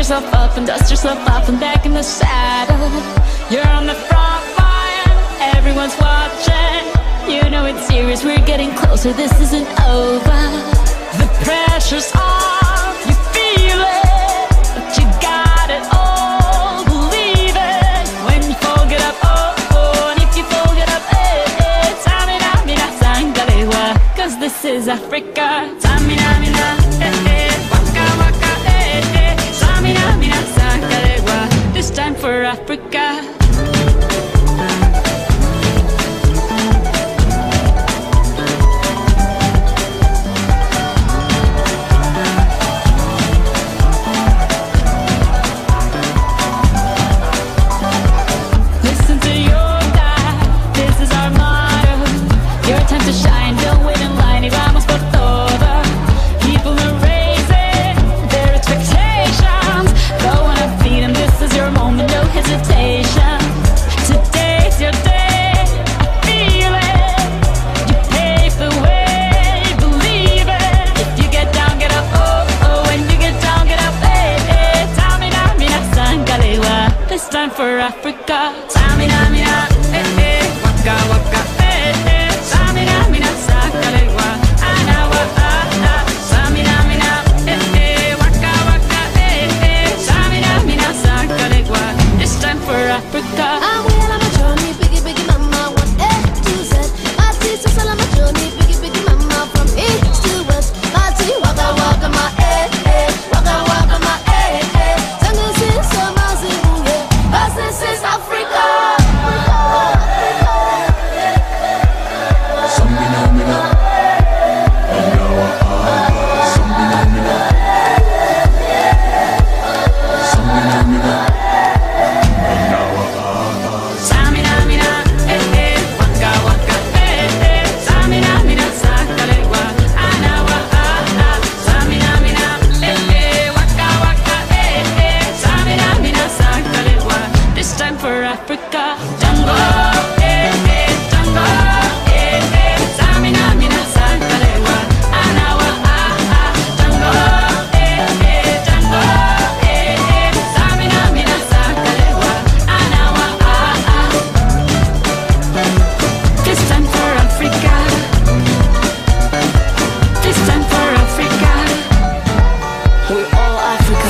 yourself up and dust yourself off and back in the saddle. You're on the front line, everyone's watching. You know it's serious, we're getting closer, this isn't over. The pressure's on, you feel it, but you got it all, believe it. When you fold it up, oh, oh, and if you fold it up, eh, tamina, mina, sangalewa. Cause this is Africa, tamina, mina, waka, waka, tamina, mina, sangalewa. This time for Africa. This time for Africa. Tamina, mina, waka, waka, tamina, mina, sakalewa. Anawa, tamina, mina, waka, waka, tamina, mina, sakalewa. This time for Africa. I'm well on my journey, biggie, biggie, mama, 1 A to Z. My teacher's all on my journey, biggie, biggie, mama, from east to west. My tea, waka, waka, my waka, waka, my Tango says, so my this is Africa. Samina, mina, anawa, samina, mina, samina, mina, anawa, samina, mina, waka, waka, samina, mina, sakalewa. Anawa, samina, mina, waka, waka, samina, mina, sakalewa. This time for Africa. Tango, tango, tamina, mina, sakalewa. Anawa, tango, tango, tamina, mina, sakalewa. Anawa, this time for Africa. This time for Africa. We're all Africa.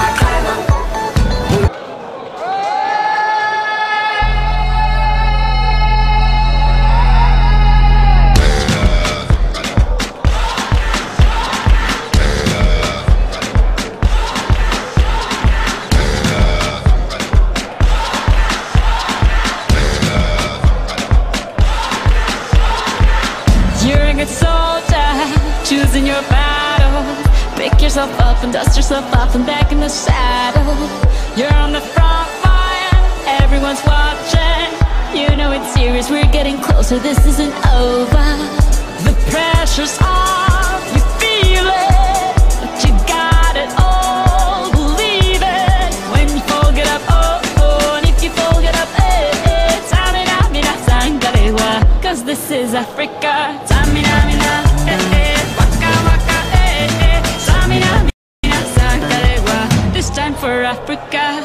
You're a good soldier, choosing your battle. Pick yourself up and dust yourself off and back in the saddle. You're on the front line, everyone's watching. You know it's serious, we're getting closer, this isn't over. The pressure's on, you feel it, but you got it all, believe it. When you fold it up, oh, oh, and if you fold it up, tamina, mina, sangalewa. Cause this is Africa. Tamina, mina, waka, waka, tamina, mina, sangalewa. This time for Africa.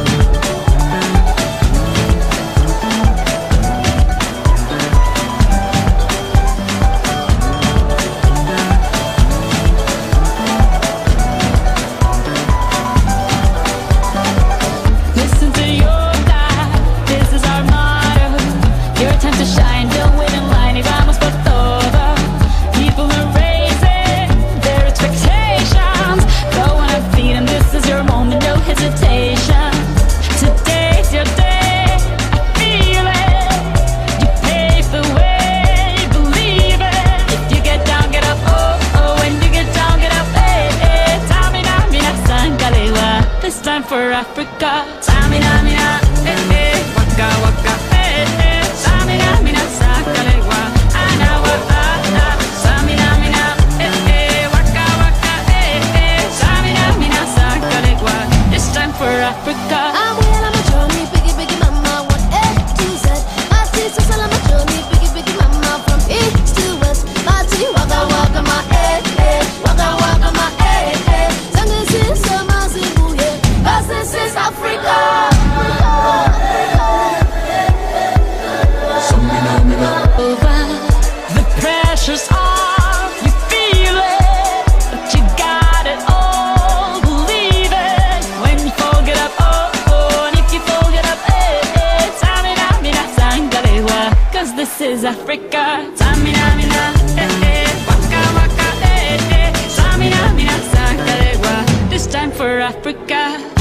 This time for Africa. Tamina, mina, waka, waka, tamina, mina, sakalewa. Anawa, tamina, mina, waka, waka, tamina, mina, sakalewa. This time for Africa. I'm well on my journey, biggie, biggie, mama, 1 A to Z. My teacher's all on my journey, biggie, biggie, mama, from east to west. My tea, waka, waka, my waka, waka, my Tango says, so my is Africa. Samina, mina, waka, waka, Samina, mina, sakarewa. This time for Africa.